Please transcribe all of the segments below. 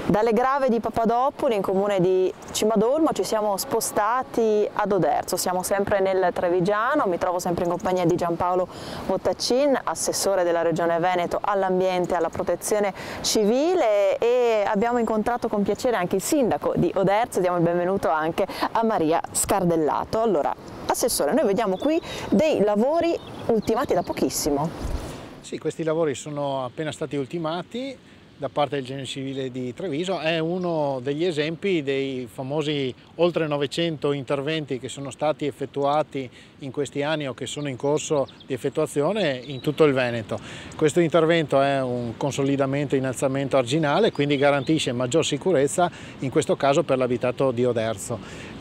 Dalle Grave di Papadopoli, in comune di Cimadolmo, ci siamo spostati ad Oderzo. Siamo sempre nel Trevigiano, mi trovo sempre in compagnia di Giampaolo Bottaccin, assessore della Regione Veneto all'ambiente e alla protezione civile, e abbiamo incontrato con piacere anche il sindaco di Oderzo. Diamo il benvenuto anche a Maria Scardellato. Allora, assessore, noi vediamo qui dei lavori ultimati da pochissimo. Sì, questi lavori sono appena stati ultimati da parte del Genio Civile di Treviso. È uno degli esempi dei famosi oltre 900 interventi che sono stati effettuati in questi anni o che sono in corso di effettuazione in tutto il Veneto. Questo intervento è un consolidamento e innalzamento arginale, quindi garantisce maggior sicurezza, in questo caso per l'abitato di Oderzo.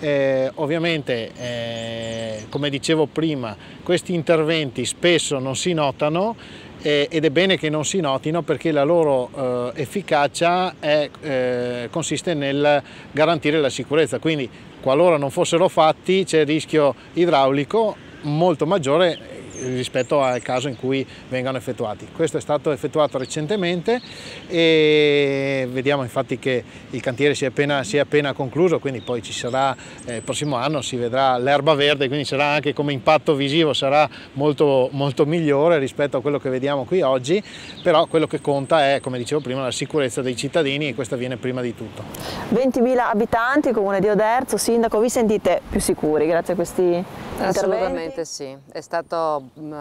Ovviamente, come dicevo prima, questi interventi spesso non si notano, ed è bene che non si notino, perché la loro efficacia consiste nel garantire la sicurezza. Quindi, qualora non fossero fatti, c'è il rischio idraulico molto maggiore rispetto al caso in cui vengano effettuati. Questo è stato effettuato recentemente e vediamo infatti che il cantiere si è appena concluso, quindi poi ci sarà il prossimo anno, si vedrà l'erba verde, quindi sarà anche come impatto visivo sarà molto migliore rispetto a quello che vediamo qui oggi, però quello che conta è, come dicevo prima, la sicurezza dei cittadini, e questa viene prima di tutto. 20.000 abitanti, comune di Oderzo. Sindaco, vi sentite più sicuri grazie a questi interventi? Assolutamente sì, è stato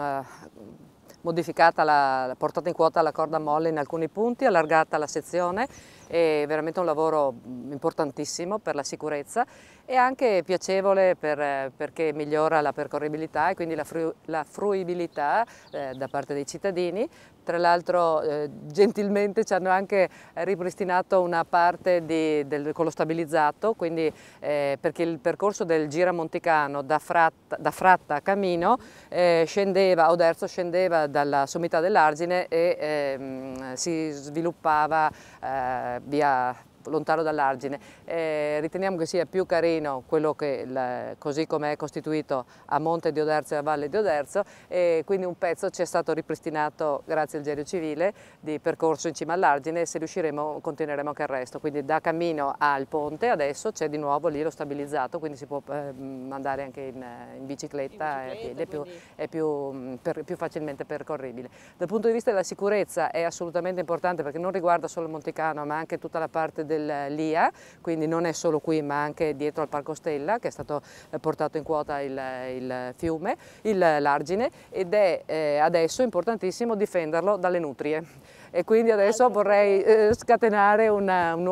modificata, portata in quota la corda molle in alcuni punti, allargata la sezione, è veramente un lavoro importantissimo per la sicurezza e anche piacevole perché migliora la percorribilità e quindi la fruibilità da parte dei cittadini. Tra l'altro gentilmente ci hanno anche ripristinato una parte con lo stabilizzato, quindi, perché il percorso del Giramonticano da Fratta a Camino Oderzo scendeva dalla sommità dell'Argine e si sviluppava via lontano dall'Argine. Riteniamo che sia più carino quello così come è costituito a monte di Oderzo e a valle di Oderzo, e quindi un pezzo ci è stato ripristinato grazie al Genio Civile di percorso in cima all'Argine, e se riusciremo continueremo anche il resto, quindi da Camino al ponte adesso c'è di nuovo lì lo stabilizzato, quindi si può andare anche in bicicletta e a piedi, è più facilmente percorribile. Dal punto di vista della sicurezza è assolutamente importante, perché non riguarda solo il Monticano ma anche tutta la parte dell'IA, quindi non è solo qui ma anche dietro al Parco Stella, che è stato portato in quota il fiume, l'Argine, ed è adesso importantissimo difenderlo dalle nutrie. E quindi adesso vorrei scatenare un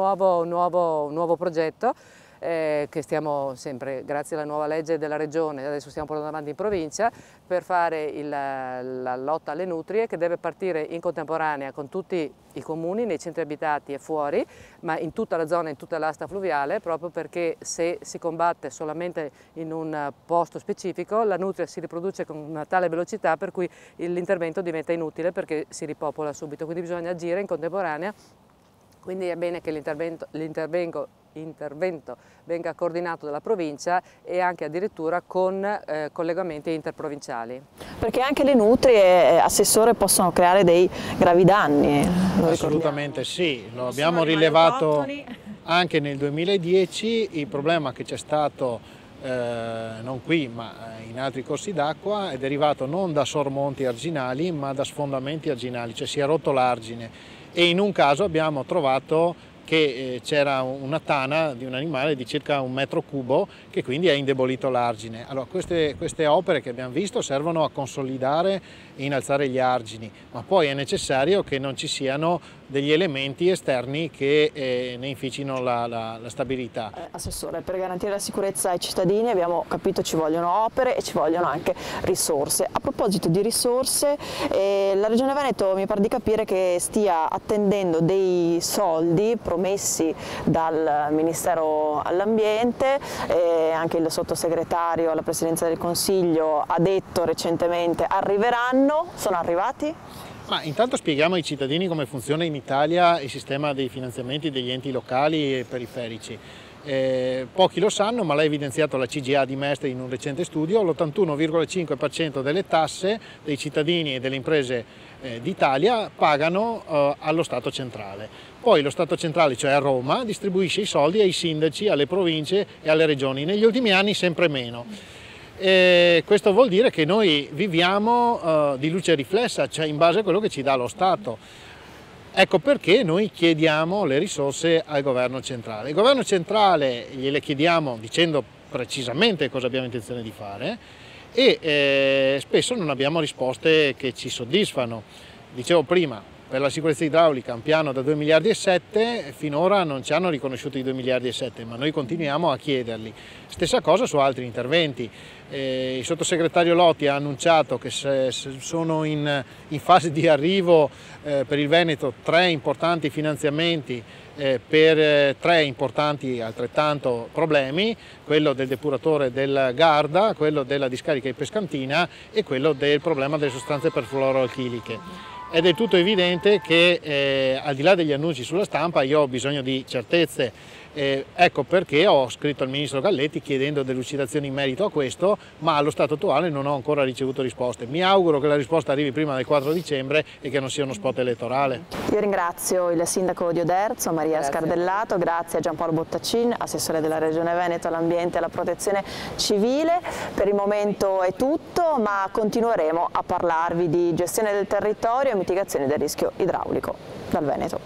nuovo progetto che stiamo sempre, grazie alla nuova legge della Regione, adesso stiamo portando avanti in provincia, per fare la lotta alle nutrie, che deve partire in contemporanea con tutti i comuni, nei centri abitati e fuori, ma in tutta la zona, in tutta l'asta fluviale, proprio perché se si combatte solamente in un posto specifico, la nutria si riproduce con una tale velocità per cui l'intervento diventa inutile, perché si ripopola subito, quindi bisogna agire in contemporanea. Quindi è bene che l'intervento venga coordinato dalla provincia e anche addirittura con collegamenti interprovinciali. Perché anche le nutrie, assessore, possono creare dei gravi danni. Assolutamente sì, lo abbiamo rilevato anche nel 2010. Il problema che c'è stato non qui ma in altri corsi d'acqua è derivato non da sormonti arginali ma da sfondamenti arginali, cioè si è rotto l'argine, e in un caso abbiamo trovato che c'era una tana di un animale di circa 1 metro cubo che quindi ha indebolito l'argine. Allora, queste opere che abbiamo visto servono a consolidare e innalzare gli argini, ma poi è necessario che non ci siano degli elementi esterni che ne inficino la stabilità. Assessore, per garantire la sicurezza ai cittadini abbiamo capito ci vogliono opere e ci vogliono anche risorse. A proposito di risorse, la Regione Veneto mi pare di capire che stia attendendo dei soldi promessi dal Ministero all'Ambiente, anche il sottosegretario alla Presidenza del Consiglio ha detto recentemente arriveranno. Sono arrivati? Ma intanto spieghiamo ai cittadini come funziona in Italia il sistema dei finanziamenti degli enti locali e periferici. Pochi lo sanno, ma l'ha evidenziato la CGIA di Mestre in un recente studio: l'81,5% delle tasse dei cittadini e delle imprese d'Italia pagano allo Stato centrale. Poi lo Stato centrale, cioè a Roma, distribuisce i soldi ai sindaci, alle province e alle regioni. Negli ultimi anni sempre meno. Questo vuol dire che noi viviamo di luce riflessa, cioè in base a quello che ci dà lo Stato. Ecco perché noi chiediamo le risorse al governo centrale. Il governo centrale gliele chiediamo dicendo precisamente cosa abbiamo intenzione di fare e spesso non abbiamo risposte che ci soddisfano. Dicevo prima, per la sicurezza idraulica un piano da 2,7 miliardi, finora non ci hanno riconosciuto i 2,7 miliardi, ma noi continuiamo a chiederli. Stessa cosa su altri interventi. Il sottosegretario Lotti ha annunciato che sono in fase di arrivo per il Veneto 3 importanti finanziamenti per 3 importanti altrettanto problemi: quello del depuratore del Garda, quello della discarica di Pescantina e quello del problema delle sostanze perfluoroalchiliche. È del tutto evidente che al di là degli annunci sulla stampa io ho bisogno di certezze, ecco perché ho scritto al Ministro Galletti chiedendo delucidazioni in merito a questo, ma allo stato attuale non ho ancora ricevuto risposte. Mi auguro che la risposta arrivi prima del 4 dicembre e che non sia uno spot elettorale. Io ringrazio il sindaco di Oderzo, Maria Scardellato, grazie a Giampaolo Bottaccin, assessore della Regione Veneto all'ambiente e alla protezione civile. Per il momento è tutto, ma continueremo a parlarvi di gestione del territorio e mitigazione del rischio idraulico dal Veneto.